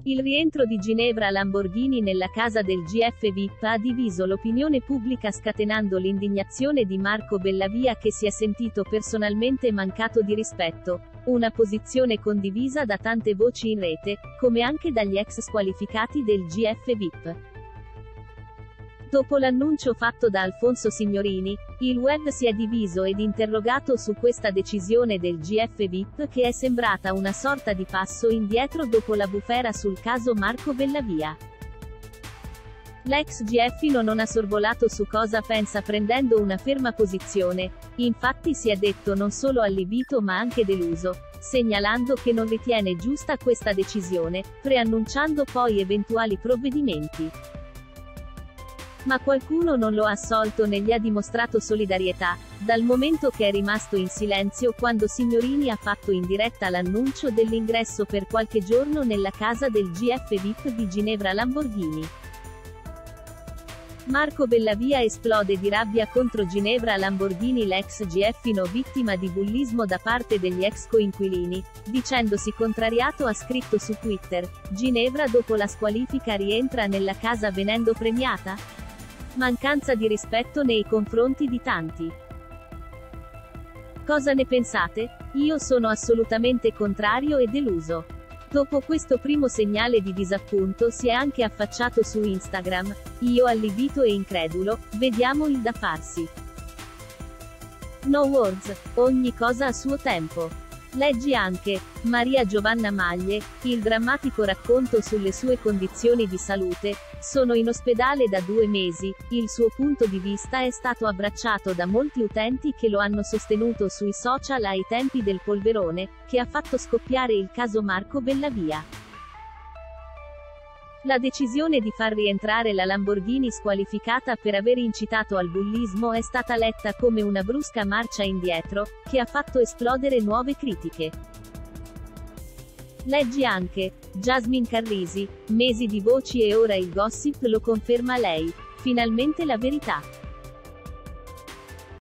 Il rientro di Ginevra Lamborghini nella casa del GF VIP ha diviso l'opinione pubblica scatenando l'indignazione di Marco Bellavia che si è sentito personalmente mancato di rispetto, una posizione condivisa da tante voci in rete, come anche dagli ex squalificati del GF VIP. Dopo l'annuncio fatto da Alfonso Signorini, il web si è diviso ed interrogato su questa decisione del GF VIP che è sembrata una sorta di passo indietro dopo la bufera sul caso Marco Bellavia. L'ex GFino non ha sorvolato su cosa pensa prendendo una ferma posizione, infatti si è detto non solo allibito ma anche deluso, segnalando che non ritiene giusta questa decisione, preannunciando poi eventuali provvedimenti. Ma qualcuno non lo ha assolto né gli ha dimostrato solidarietà, dal momento che è rimasto in silenzio quando Signorini ha fatto in diretta l'annuncio dell'ingresso per qualche giorno nella casa del GF VIP di Ginevra Lamborghini. Marco Bellavia esplode di rabbia contro Ginevra Lamborghini, l'ex GFino vittima di bullismo da parte degli ex coinquilini, dicendosi contrariato. Ha scritto su Twitter: Ginevra dopo la squalifica rientra nella casa venendo premiata? Mancanza di rispetto nei confronti di tanti. Cosa ne pensate? Io sono assolutamente contrario e deluso. Dopo questo primo segnale di disappunto si è anche affacciato su Instagram, io allibito e incredulo, vediamo il da farsi. No words, ogni cosa a suo tempo. Leggi anche, Maria Giovanna Maglie, il drammatico racconto sulle sue condizioni di salute, sono in ospedale da 2 mesi, il suo punto di vista è stato abbracciato da molti utenti che lo hanno sostenuto sui social ai tempi del polverone, che ha fatto scoppiare il caso Marco Bellavia. La decisione di far rientrare la Lamborghini squalificata per aver incitato al bullismo è stata letta come una brusca marcia indietro, che ha fatto esplodere nuove critiche. Leggi anche, Jasmine Carrisi, mesi di voci e ora il gossip lo conferma lei. Finalmente la verità.